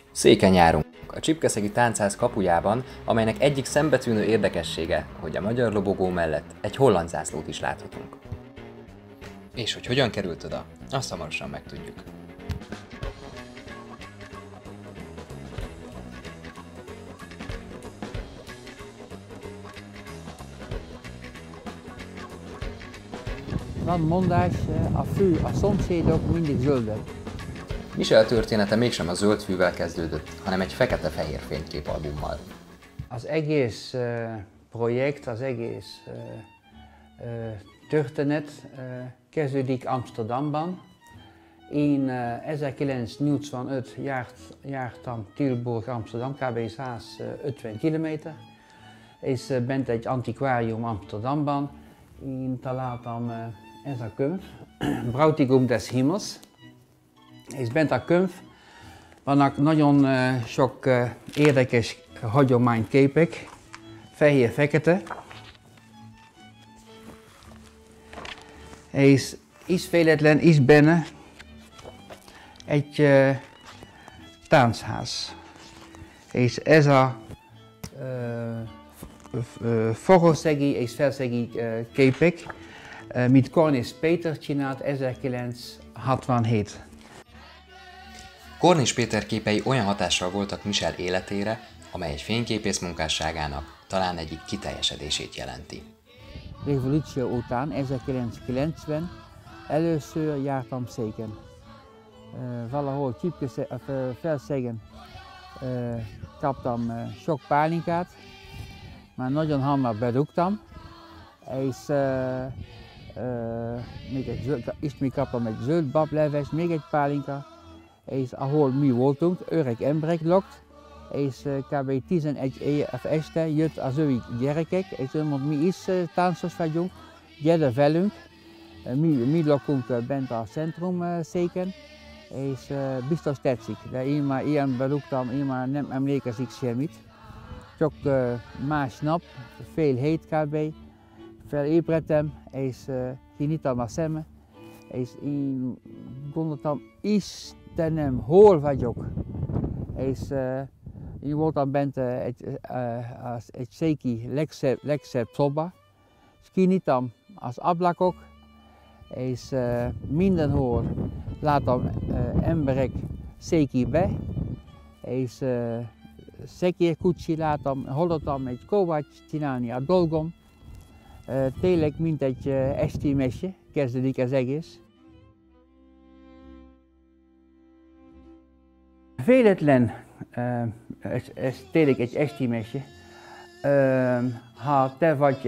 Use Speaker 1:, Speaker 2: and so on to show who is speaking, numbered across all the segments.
Speaker 1: Széken járunk a Csipkeszegi Táncház kapujában, amelynek egyik szembetűnő érdekessége, hogy a magyar lobogó mellett egy holland zászlót is láthatunk. És hogy hogyan került oda, azt hamarosan megtudjuk.
Speaker 2: Van mondás, a szomszédok mindig zöldek.
Speaker 1: Michel története mégsem a zöld fűvel kezdődött, hanem egy fekete-fehér fényképalbummal.
Speaker 2: Az egész projekt, az egész történet kezdődik Amsterdamban. Én 1985 jártam Tilburg, Amsterdam, kb. 150 kilométer. És bent egy antiquarium Amsterdamban. Én találtam ez a könyv, Brautigam des Himmels. És bent a könyv vannak nagyon sok érdekes hagyományképek, fehér-fekete. És is véletlen is benne egy táncház. És ez a fogoszegi és felszegi képek, mit Cornelis Péter csinált 1967.
Speaker 1: Cornelis Péter képei olyan hatással voltak Michel életére, amely egy fényképész munkásságának talán egyik kiteljesedését jelenti.
Speaker 2: Revolúció után, 1990, először jártam Széken. Valahol Felszegen kaptam sok pálinkát, már nagyon hamar bedugtam, és ismét kaptam egy zöld bableves, még egy pálinka, és ahol mi voltunk, öreg emberek lokt, és kb. 11 este jött az ő gyerekek, és ő mondta, mi is táncos vagyunk, gyere velünk, mi lakunk bent a centrum Széken, és biztos tetszik, de én már ilyen bedugtam, én már nem emlékezik semmit. Csak másnap, fél hét kb. Felébredtem, és kinyitom a szemem, és én gondoltam, Istenem, hol vagyok? És én voltam bent egy széki legszebb szoba, és kinyitom az ablakok, és mindenhol látom emberek székibe, és szekérkucsi látom, hallottam egy kovács csinálni a dolgom. Tényleg, mint egy esti mese, kezdődik az egész. Véletlen, ez tényleg egy esti mese. Ha te vagy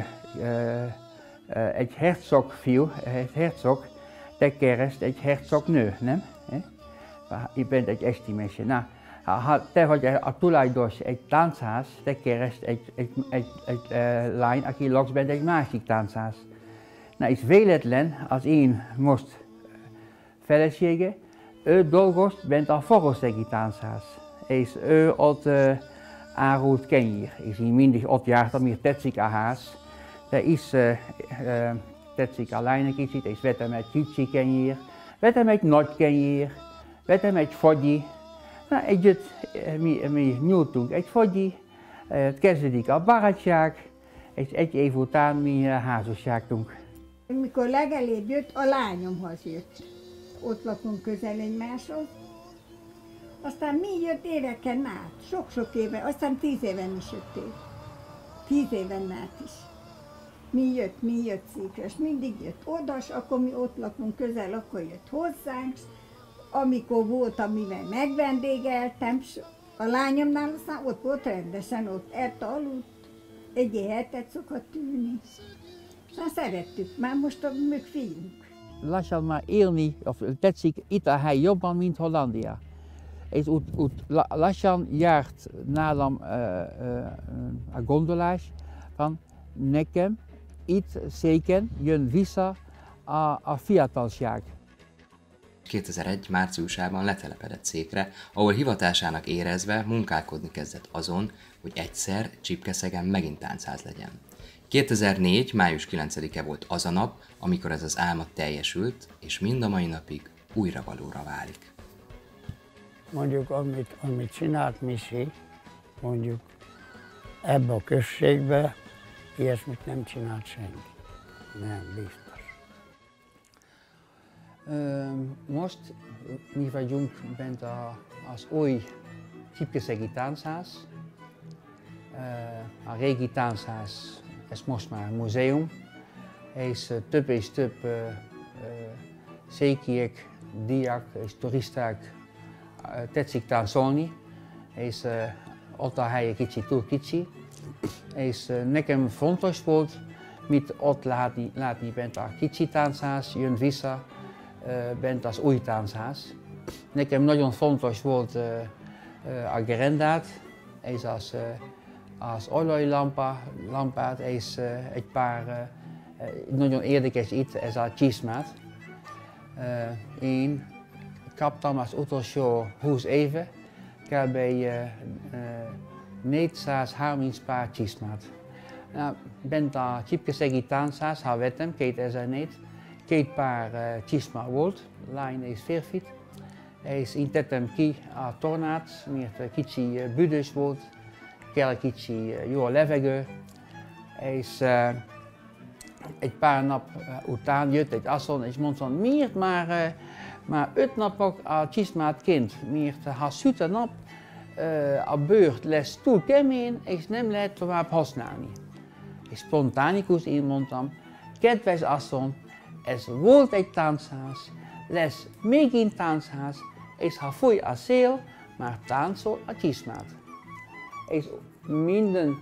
Speaker 2: egy hercog fiú, egy hercog, te keresd egy hercog nő, nem? Je bent egy esti mese. Na, ha te vagy a tulajdonos egy táncház, te keresd egy lány, aki laksz bent egy másik táncház. Na, és véletlen, az én most felesége, ő dolgozt bent a fogoszegi táncház. És ő ott árult kenyér. És én mindig ott jártam, mir tetszik a ház. De is tetszik a lánynak is, és vettem egy kicsi kenyér, vettem egy nagy kenyér, vettem egy fagyi. Na, együtt mi nyújtunk egy fagyi, kezdődik a barátság, és egy év után mi házasságtunk.
Speaker 3: Mikor legelébb jött, a lányomhoz jött. Ott lakunk közel egymáshoz. Aztán mi jött éveken át, sok-sok éve, aztán 10 éven is jöttél. 10 éven át is. Mi jött Székres, mindig jött oda, és akkor mi ott lakunk közel, akkor jött hozzánk. Amikor volt, amivel megvendégeltem, a lányomnál aztán ott volt rendesen, ott aludt, egy hetet szokott ülni. Aztán szerettük, már most a műk fiúnk.
Speaker 2: Lassan már élni, tetszik itt a hely jobban, mint Hollandia. És lassan járt nálam a gondolás van nekem, itt Széken jön vissza a fiatalság.
Speaker 1: 2001. márciusában letelepedett Székre, ahol hivatásának érezve munkálkodni kezdett azon, hogy egyszer Csipkeszegen megint táncház legyen. 2004. május 9-e volt az a nap, amikor ez az álma teljesült, és mind a mai napig újra valóra válik.
Speaker 4: mondjuk amit csinált Misi, mondjuk ebbe a községbe, ilyesmit nem csinált senki. Nem, biztos.
Speaker 2: Most mi vagyunk bent az új Csipkeszegi táncház. A régi táncház, ez most már múzeum, és több székiek, diák és turisták tetszik táncolni, és ott a hely kicsit túl kicsi, és nekem fontos volt, mit ott látni bent a kicsi táncház, jön vissza bent az új táncház. Nekem nagyon fontos volt a gerendát, és az olajlampát, és egy pár nagyon érdekes itt, ez a csizmát. Én kaptam az utolsó 20 éve kb. 430 pár csizmát. Bent a Csipkeszegi táncház, ha vettem 2004, 2 pár csizma volt, lány és férfit, és én tettem ki a tornát, mert kicsi büdös volt, kell kicsi jó a levegő, és egy pár nap után jött egy asszony, és mondta, miért már 5 napok a csizmát kint, miért ha süt a nap, a bőrt lesz túl kemény, és nem lehet tovább használni. És spontánikus én mondtam, kedves asszony, ez volt egy táncház, lesz megint táncház, és ha fúj a szél, már táncol a csizmát. És minden,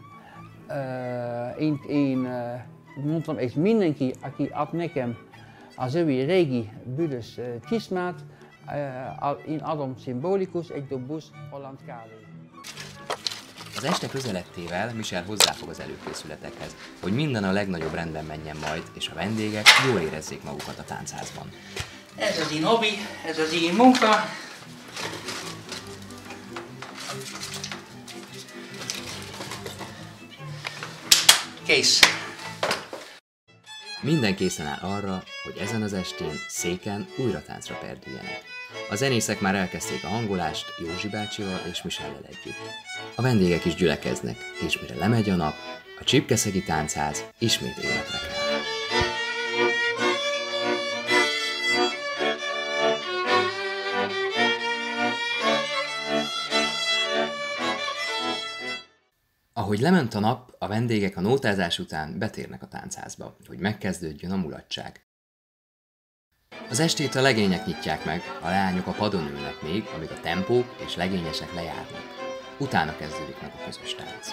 Speaker 2: én mondtam, és mindenki, aki ad nekem az ő régi büdös csizmát, én adom szimbolikus egy doboz holland kávé.
Speaker 1: Az este közelettével Michel hozzáfog az előkészületekhez, hogy minden a legnagyobb rendben menjen majd, és a vendégek jól érezzék magukat a táncházban.
Speaker 2: Ez az én hobbi, ez az én munka. Kész.
Speaker 1: Minden készen áll arra, hogy ezen az estén széken újra táncra perdüljenek. A zenészek már elkezdték a hangolást Józsi bácsival és Michellel együtt. A vendégek is gyülekeznek, és mire lemegy a nap, a Csipkeszegi táncház ismét életre kell. Ahogy lement a nap, a vendégek a nótázás után betérnek a táncházba, hogy megkezdődjön a mulatság. Az estét a legények nyitják meg, a leányok a padon ülnek még, amíg a tempók és legényesek lejárnak. Utána kezdődik meg a közös tánc.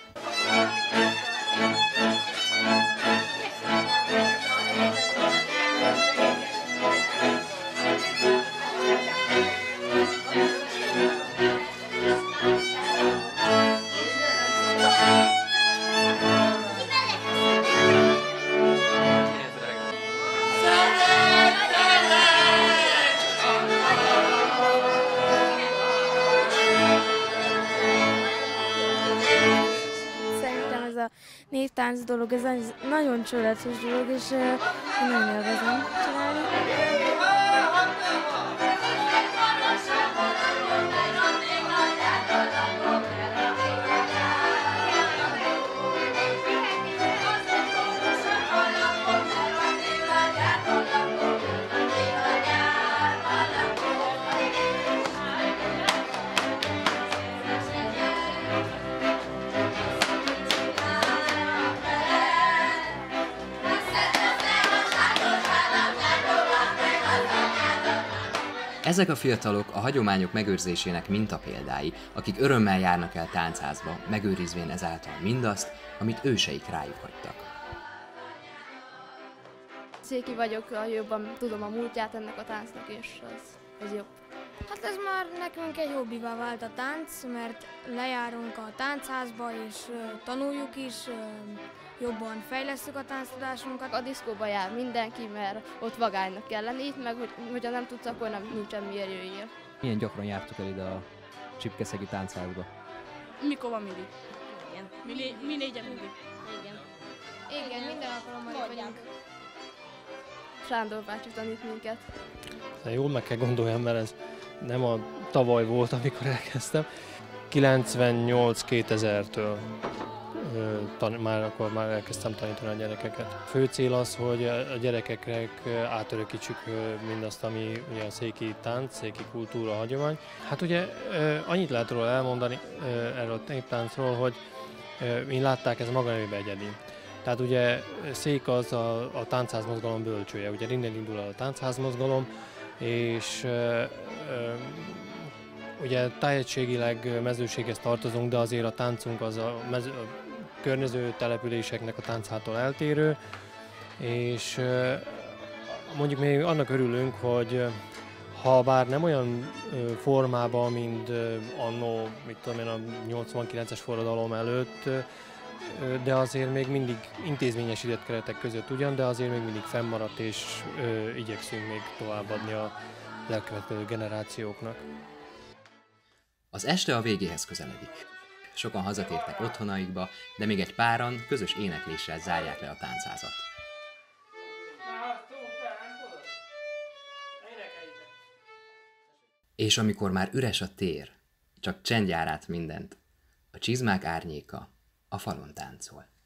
Speaker 5: Névtánc dolog, ez nagyon csodálatosan dolog, és én nagyon élvezem csinálni.
Speaker 1: Ezek a fiatalok a hagyományok megőrzésének mintapéldái, akik örömmel járnak el táncházba, megőrizvén ezáltal mindazt, amit őseik rájuk hagytak.
Speaker 5: Széki vagyok, jobban tudom a múltját ennek a táncnak, és az jobb.
Speaker 6: Hát ez már nekünk egy hobbivá vált a tánc, mert lejárunk a táncházba és tanuljuk is, jobban fejlesszük a tánctudásunkat.
Speaker 5: A diszkóba jár mindenki, mert ott vagánynak kell lenni, itt meg, hogyha nem tudsz, akkor nincsen miért jöjjél.
Speaker 7: Milyen gyakran jártok el ide a Csipkeszegi táncházba?
Speaker 8: Mikor van mindig? Igen. Mi négyen mindig?
Speaker 6: Igen, minden alkalommal vagyunk.
Speaker 5: Sándor bácsi tanít minket.
Speaker 9: Jól meg kell gondoljam, mert ez nem a tavaly volt, amikor elkezdtem. 98-2000-től már elkezdtem tanítani a gyerekeket. A fő cél az, hogy a gyerekeknek átörökítsük mindazt, ami ugye a széki tánc, széki kultúra, hagyomány. Hát ugye annyit lehet róla elmondani, erről a néptáncról, hogy mint látták, ez maga nevében egyedi. Tehát ugye szék az a táncházmozgalom bölcsője, ugye innen indul a táncházmozgalom, és ugye tájegységileg mezőséghez tartozunk, de azért a táncunk az a környező településeknek a tánchától eltérő, és mondjuk még annak örülünk, hogy ha bár nem olyan formában, mint anno, mit tudom én, a 89-es forradalom előtt, de azért még mindig intézményesített keretek között ugyan, de azért még mindig fennmaradt, és igyekszünk még továbbadni a elkövetkező generációknak.
Speaker 1: Az este a végéhez közeledik. Sokan hazatértek otthonaikba, de még egy páran közös énekléssel zárják le a táncházat. És amikor már üres a tér, csak csend jár át mindent, a csizmák árnyéka a falon táncol.